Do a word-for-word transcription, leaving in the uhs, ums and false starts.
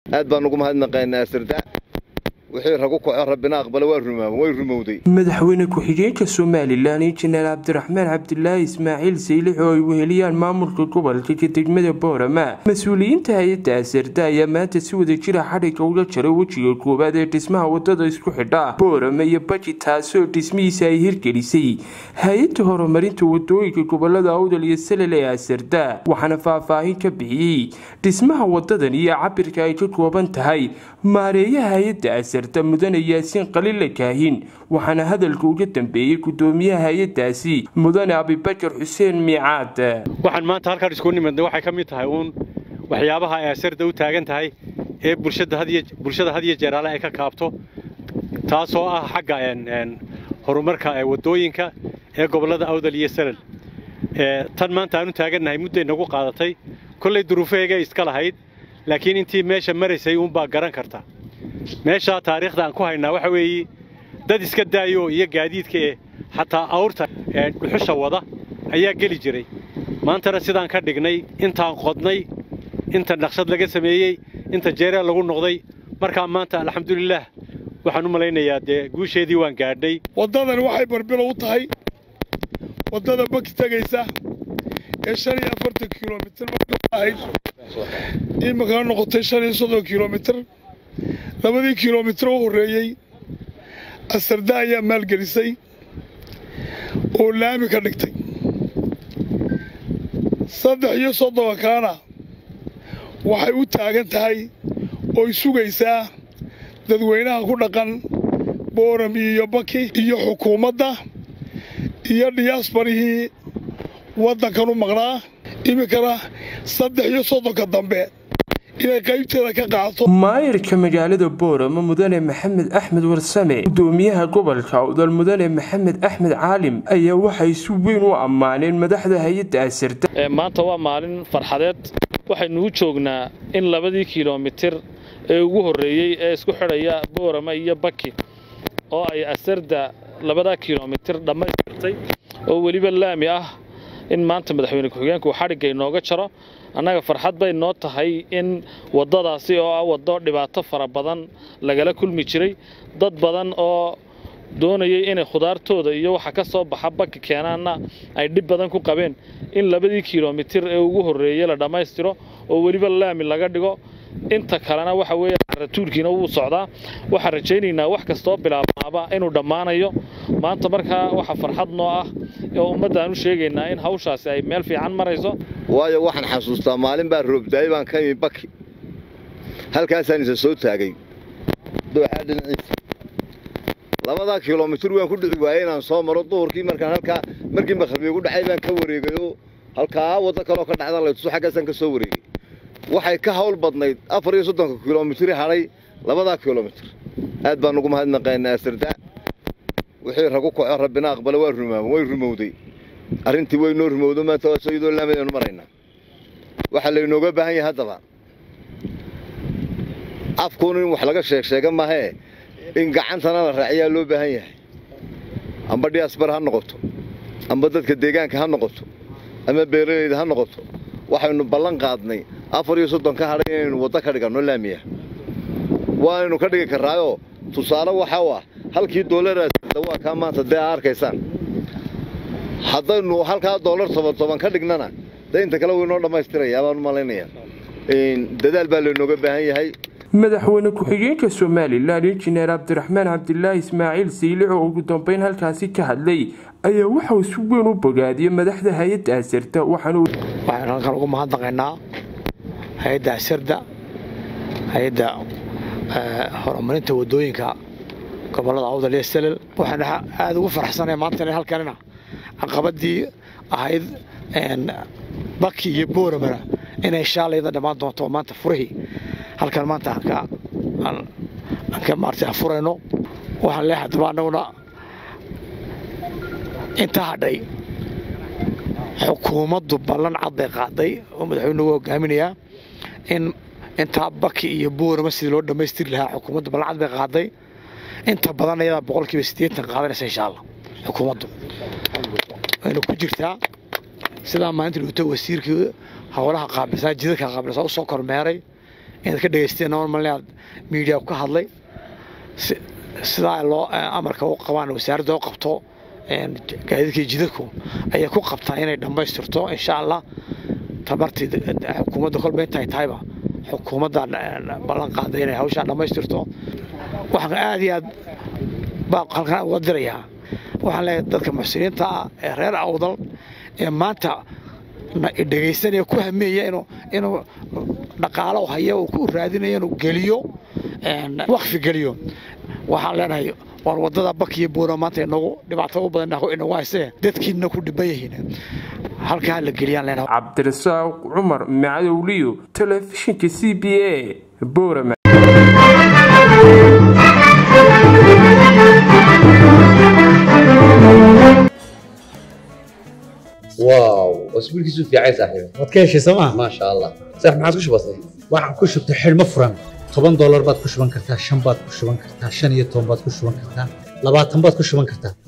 aad baan ugu mahadnaqaynaa Asirda wixii ragu ku rabbina aqbal waa rumaa way rumowday madaxweyne ku-xigeenka Soomaaliland Injineer Cabdiraxmaan Cabdullaahi Ismaaciil Sayliix oo ay weheliyaan maamulka gobolka degmada Boorama mas'uuliyiinta hay'adda Asirda ayaa maanta si wada jir ah xadhiga uga jaray wajiga koowaad ee dhismaha wadada isku xidha Boorama iyo Baji taasoo dhismihiisa ay hirgelisay hay'adda horumarinta wadooyinka gobolada Awdal iyo Salel ee Asirda waxaana faahfaahin ka bixiyay dhismaha wadadan iyo cabirka ay ka kooban tahay maareeyaha hay'adda Asirda mudane Yaasiin Qaliil Kaahin waxaana hadalka uga dambeeyay gudoomiyaha hay'adaasi mudane Abubakar Xuseen Miicaad waxaan maanta halka isku nimadnay waxay ka mid tahay uun waxyaabaha ay Asirda u taagan tahay ee bulshada hadiye bulshada hadiye jeeraale ay ka kaabto taasoo ah xagga een horumarka ee wadooyinka ee gobolada Awdal iyo Salel ee tan maanta aanu taaganahay muddo nagu qaadatay kulay duruufeega iska lahayd laakiin intii meesha maraysay uun baa garan kartaa meesha taariikhda aan ku haynaa waxa weeye dad iska daayo iyo gaadiidka ee xataa awrta ee dhuxusha wada ayaa gali jiray maanta sidaan ka dhignay intaan qodnay inta naqshad laga sameeyay inta jeera lagu noqday marka maanta alxamdulillah waxaan u maleynayaa de guusheedii waan gaadhay wadadan waxay barbilow u tahay wadada Baki tagaysa ee shan iyo afartan kiiloomitir ahayd imika noqotay shan iyo soddon kiiloomitir labadii kiiloomitir oo horeeyay Asirda ayaa maalgelisay oo laami ka dhigtay saddex iyo soddon kaana waxay u taagan tahay oo sugaysaa dadweynaha ku dhaqan Boorama iyo Baki iyo xukuumadda iyo diasporihii waddankan u maqnaa imikana saddex iyo soddon ka dambe inay qaybteeda ka qaato maayirka magaalada Boorama mudane Maxamed Axmed Warsame gudoomiyaha gobolka Awdal mudane Maxamed Axmed Caalim ayaa waxay si weyn u ammaaneen madaxda hay'adda Asirda maanta waa maalin farxadeed waxaynu u joognaa in labadii kiiloomitir ee ugu horeeyay ee isku xidhaya Boorama iyo Baki oo ay Asirda labada kiiloomitir dhamaystirtay oo waliba laami ah in maanta madaxweyne ku-xigeenku xadhiga inooga jaro annaga farxad bay noo tahay in wadadaasi oo ah wado dhibaato fara badan lagala kulmi jiray dad badan oo doonayay inay khudaartooda iyo waxa ka soo baxa Baki keenaana ay dhib badan ku qabeen in labadii kiiloomitir ee ugu horeeyay la dhamaystiro oo waliba laami laga dhigo inta kalena waxa weeye ratuulkiina uu socdaa waxa rajaynaynaa wax kasto bilaabmaaba inuu dhamaanayo maanta marka waxa farxad noo ah oo ummadaan u sheegaynaa in hawshaasi ay meel fiican marayso waayo waxaan xasuustaa maalin baa roobday baan ka yimi Baki halkaas aan soo taagay dooxa dhinaciisa labada kiiloomitir waan ku dhici waayay inaan soo maro duhurkii markaan halka markii maqribay ugu dhacay baan ka wareegayo halka wada kale oo ka dhacda la tusoo xaggaas aan ka soo wareegay waxay ka hawl badnayd afar iyo soddon kiiloomitir haray labada kiiloomitir aad baan ugu mahadnaqaynaa Asirda wixii ragu ku rabbina aqbal waa rumaa way rumowday arintii way noo rumowdo ma taasoo laamadeenu marayna waxa la inooga baahan yahay hadaba afkoon in wax laga sheeg sheega ma ahe in gacantana la raaciyaa loo baahan yahay amba diaspora ha noqoto amba dadka deegaanka ha noqoto ama beeraleyda ha noqoto waxaynu ballan qaadnay afar iyo soddon ka haray inaynu wada ka dhigano laamiya waanu ka dhigi karaayo tusaale waxa waa halkii dollar waa ka maanta de arkaysaan haddaynu halka dollar toban ka dhignana deynta kale way noo dhamaystiraya baan u maleynayaa in dadaal baa loo nooga baahan yahay madaxweyne ku-xigeenka Soomaaliland Injineer Cabdiraxmaan Cabdullaahi Ismaaciil Sayliix oo ugu dambeyn halkaasi ka hadlay ayaa waxa uu si weyn u bogaadiyay madaxda hay'adda Asirda waxaanu waxaan halkan ugu mahadnaqaynaa hay'adda Asirda hay'adda horumarinta wadooyinka gobolada Awdal iyo Salel waxaan aad ugu faraxsanahay maanta in halkanina caqabadii ahayd een Baki iyo Boorama inay shaalayda dhamaan doonto maanta furihii halkan maanta ka aan ka maartay furayno waxaan leeyahay dabcanaguna inta hadhay xukuumaddu ballan cad bay qaaday oo madaxweynuhu hogaaminaya in inta Baki iyo Boorama sidii loo dhamaystiri lahaa xukuumaddu ballan cad bay qaaday inta badan ayada boqolkiiba siddeetan qaadanaysa insha Allah xukuumaddu aynu ku jirtaa sida maanta uu wasiirkii hawlaha qaabilsan jidadka qaabilsan oo soo kormeeray inaad ka dhegaysteen normalna media ka hadlay sidaa loo amarka u qabaan wasaaradda oo qabto gaadiidka jidadku ay ku qabtaan inay dhameystirto insha Allah tabartii xukuumadda kolba intay tahayba xukuumadda ballan qaaday inay hawsha dhameystirto waxaan aad iyo aad baa halkan uga dirayaa waxaan leeyahay dadka muxsiniinta ah ee reer Awdal ee maanta dhageysanaya ku hameeya inuu inuu dhaqaalo hayo oo ku raadinayo inuu geliyo een waqfi geliyo waxaan leenahay war wadada bakiyo buuro maanta inagu dhibaato u badan inagu haysay dadkiina ku dhiban yihiin halka la geliyaan leenahay Cabdirasaaq Cumar Macdowliyo telefishinka C B A Boorama واو اسبوع كيسو في عايز صاحبي wadkeeshi sama ما شاء الله صح ما عادش بسيط waxaan ku shubtay xilmo furan toban dollar baad ku shuban kartaa shan baad ku shuban kartaa shan iyo toban baad ku shuban kartaa labaatan baad ku shuban kartaa